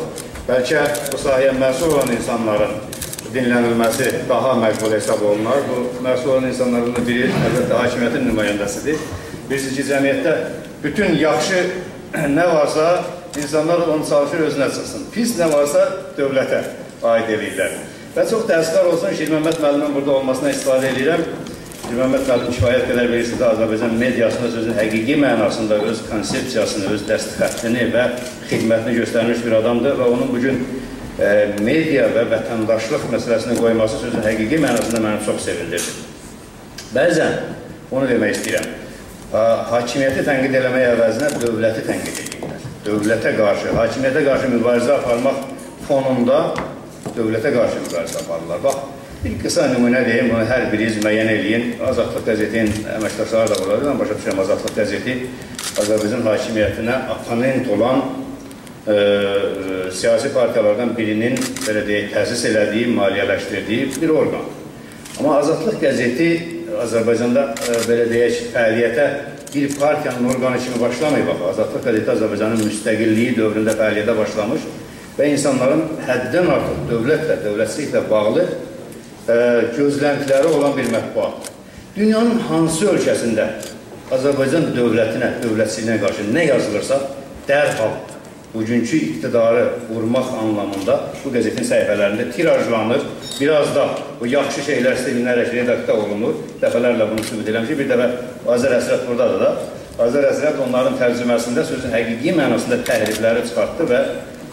Bəlkə bu sahəyə məsul olan insanların dinlənilməsi daha məqbul hesab olunar. Bu məsul olan insanların biri əlbəttə hakimiyyətin nümayəndəsidir. Bilirsiniz ki, cəmiyyətdə bütün yaxşı nə varsa insanlar onu çalışır özünə çıxsın. Pis nə varsa dövlətə aid edirlər. Və çox təəssüflər olsun, Şir Məmməd müəllimin burada olmasına istifadə edirəm. Şir Məmməd müəllim kifayət qədər bilirsiniz, Azərbaycan mediasında sözün həqiqi mənasında öz konsepsiyasını, öz dəstxəttini və xidmətini göstərmiş bir adamdır və onun bugün media və vətəndaşlıq məsələsini qoyması sözün həqiqi mənasında məni çox sevindirdi. Bəzən onu demək istəyirəm, hakimiyyəti tənqid eləmək əvəzinə dövləti tənqid edirlər. Dövlətə qarşı, hakimiyyətə qarşı mübarizə aparmaq fonunda dövlətə qarşı mübarizə aparırlar. Bax, bir qısa nümunə deyim, bunu hər biriniz müəyyən eləyin. Azadlıq qəzetinin əməkdaşları da buradır. Mən başa düşürəm, Azadlıq qəzeti Azərbaycan hakimiyyətinə oponent olan siyasi partiyalardan birinin, belə deyək, təsis elədiyi, maliyyələşdirdiyi bir orqan. Amma Azadlıq qəzeti Azərbaycanda, belə deyək, fəaliyyətə bir partiyanın orqanı kimi başlamayıb. Bax, Azadlıq qəzeti Azərbaycanın müstəqilliyi dövründə fəaliyyətə başlamış və insanların həddən artıq dövlətlə, dövlətçiliklə bağlı gözləntiləri olan bir mətbuat. Dünyanın hansı ölkəsində Azərbaycan dövlətinə, dövlətçiliyinə qarşı nə yazılırsa, dərhal bugünkü iqtidarı vurmaq anlamında bu qəzetin səhifələrində tirajlanır. Biraz da bu yaxşı şeylər silinərək redaktə olunur. Dəfələrlə bunu sübut eləmişik. Bir dəfə Azər Əsrət buradadır da. Azər Əsrət onların tərcüməsində sözün həqiqi mənasında təhrifləri çıxartdı və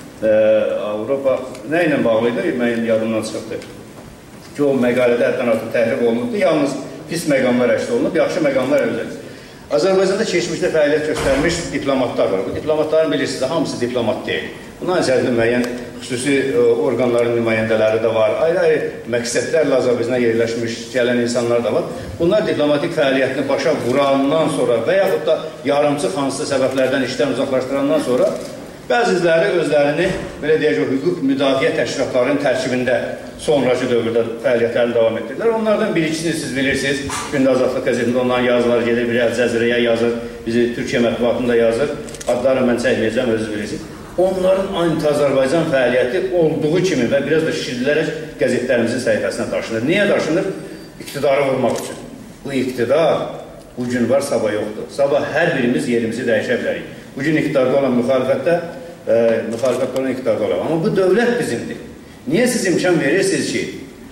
Avropa nə ilə bağlıydı? Mənim yadımdan çıxıbdı. Ki, o məqalədə həddən artıq təhrif olunubdu. Yalnız pis məqamlar əşdə olunub, yaxşı məqamlar əldə. Azərbaycanda keçmişdə fəaliyyət göstərmiş diplomatlar var. Bu diplomatların bilirsiniz, hamısı diplomat deyil. Bundan içərisində müəyyən xüsusi orqanların nümayəndələri də var. Ayrı-ayrı məqsədlərlə Azərbaycana yerləşmiş gələn insanlar da var. Bunlar diplomatik fəaliyyətini başa vurandan sonra və yaxud da yarımçıq hansısa səbəblərdən işdən uzaqlaşdırandan sonra bəziləri özlərini, belə deyək, o hüquq müdafiə təşkilatlarının tərkibində sonraki dövrdə fəaliyyətlərini davam etdirirlər. Onlardan bir-ikisini siz bilirsiniz. Gündə Azadlıq qəzetində onların yazıları gedir, biri Əl-Cəzirəyə yazır, bizi Türkiyə mətbuatında yazır. Adlarını mən çəkməyəcəm, özünüz bilirsiniz. Onların anti-Azərbaycan fəaliyyəti olduğu kimi və biraz da şişirilərək qəzetlərimizin səhifəsinə daşınır. Niyə daşınır? İqtidarı vurmaq üçün. Bu iqtidar bugün var, sabah yoxdur. Sabah hər birimiz yerimizi dəyişə bilərik. Bugün iqtidarda olan müxalifətdə, müxalifətdə olan iqtidarda olan. Amma bu dövlət bizimdir. Niyə siz imkan verirsiniz ki,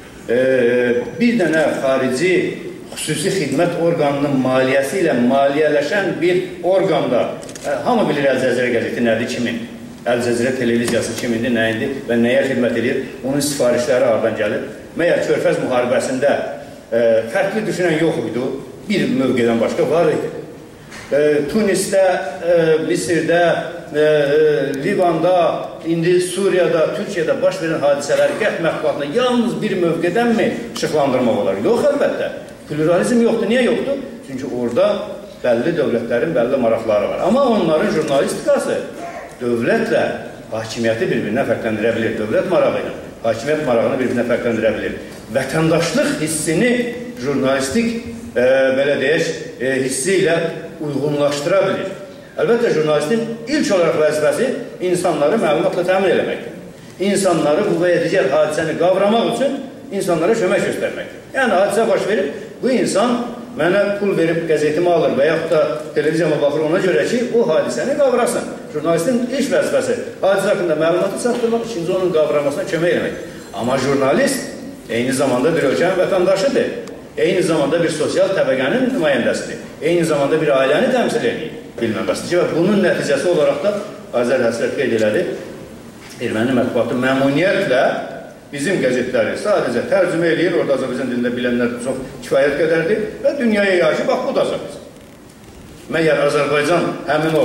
bir dənə xarici xüsusi xidmət orqanının maliyyəsi ilə maliyyələşən bir orqanda, hamı bilir Əl-Cəzirə qəzeti nədir, kimin? Əl-Cəzirə televiziyası kimindir, nəyindir və nəyə xidmət edir? Onun sifarişləri aradan gəlir. Məyər Körfəz müharibəsində fərqli düşünən yox idi, bir mövqedən başqa var idi. Tunisdə, Misirdə, Livanda, indi Suriyada, Türkiyədə baş verən hadisələri qət mətbuatına yalnız bir mövqedənmi işıqlandırmaq olar? Yox, əlbəttə. Pluralizm yoxdur. Niyə yoxdur? Çünki orada bəlli dövlətlərin bəlli maraqları var. Amma onların jurnalistikası dövlətlə hakimiyyəti bir-birinə fərqləndirə bilir. Dövlət marağı ilə hakimiyyət marağını bir-birinə fərqləndirə bilir. Vətəndaşlıq hissini jurnalistik, belə deyək, hissi ilə uyğunlaşdıra bilir. Əlbəttə, jurnalistin ilk olaraq vəzifəsi insanları məlumatla təmin eləməkdir. İnsanları bu və ya digər hadisəni qavramaq üçün insanlara kömək göstərməkdir. Yəni, hadisə baş verir, bu insan mənə pul verib qəzetimi alır və yaxud da televiziyama baxır ona görə ki, o hadisəni qavrasın. Jurnalistin ilk vəzifəsi hadisə haqqında məlumatı çatdırmaq, ikinci onun qavramasına kömək eləmək. Amma jurnalist eyni zamanda bir ölkənin vətəndaşıdır. Eyni zamanda bir sosial təbəqənin nümayəndəsidir. Eyni zamanda bir ailəni təmsil edir. Bilməməsidir və bunun nəticəsi olaraq da Azər Həsrət qeyd elədi. Erməni mətbuatı məmnuniyyətlə bizim qəzetləri sadəcə tərcümə eləyir. Orada Azərbaycan dilində bilənlər çox kifayət qədərdir və dünyaya yayır ki, bax, bu da Azərbaycan. Məyər Azərbaycan həmin o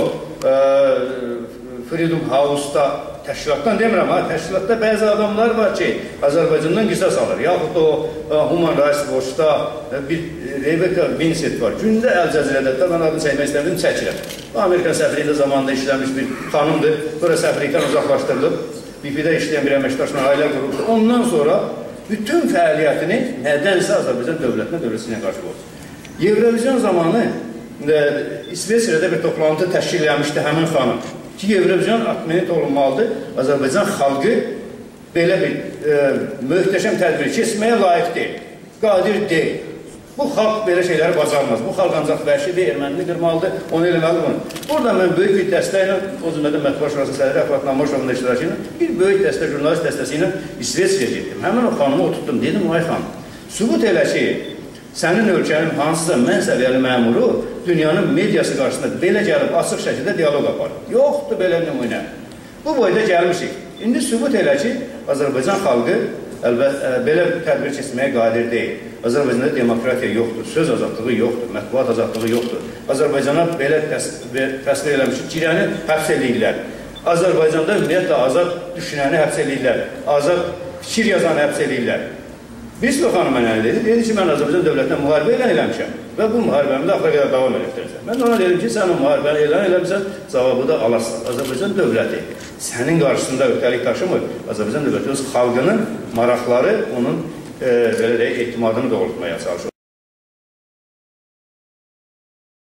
Freedom House-da təşkilatdan demirəm, təşkilatda bəzi adamlar var ki, Azərbaycandan qisas alır. Yaxud o Human Rights Watch-da bir Rebecca Vincent var. Gündə Əl-Cəzirədə, mən adını çəkmək istəmirdim, çəkirəm. Amerikan səfirində zamanında işləmiş bir xanımdır. Sonra səfirlikdən uzaqlaşdırılıb, BP-də işləyən bir əməkdaşla ailə quruldu. Ondan sonra bütün fəaliyyətini nədənsə Azərbaycan dövlətinə, dövlətçiliyinə qarşı olsun. Evrovizyon zamanı İsveçrədə bir toplantı təşkil eləmişdi həmin xanım. ki, Evrovizyon akment olunmalıdır. Azərbaycan xalqı belə bir möhtəşəm tədbir keçməyə layiq deyil, qadir deyil. Bu xalq belə şeyləri bacarmaz. Bu xalq ancaq vəhşidir, ermənini qırmalıdır, onu eləməlidir bunu. Burada mən böyük bir dəstəklə, o cümlədə Mətbuat Şurası sədri Əfrat Namoşovun da iştirakı ilə bir böyük dəstə, jurnalist dəstəsi ilə İsveçrəyə getdim. Həmin o xanımı oturdum, dedim, ay xanım, sübut elə ki, sənin ölkənin hansısa mən səviyyəli məmuru dünyanın mediası qarşısında belə gəlib açıq şəkildə diyalog aparır. Yoxdur belə nümunə. Bu boyda gəlmişik. İndi sübut elə ki, Azərbaycan xalqı belə tədbir keçməyə qadir deyil. Azərbaycanda demokratiya yoxdur, söz azadlığı yoxdur, mətbuat azadlığı yoxdur. Azərbaycana belə təsvir eləmiş ki, girəni həbs edirlər. Azərbaycanda ümumiyyətlə azad düşünəni həbs edirlər, azad fikir yazanı həbs edirlər. Birisi o xanım mənə dedi, dedi ki, mən Azərbaycan dövlətinə müharibə elan eləmişəm və bu müharibəmi də axıra qədər davam etdirəcəm. Mən ona dedim ki, sən o müharibəni elan eləmişsən, cavabı da alasın. Azərbaycan dövləti sənin qarşısında öhdəlik daşımır. Azərbaycan dövləti öz xalqının maraqları, onun belə deyək, etimadını doğrultmaya çalışır.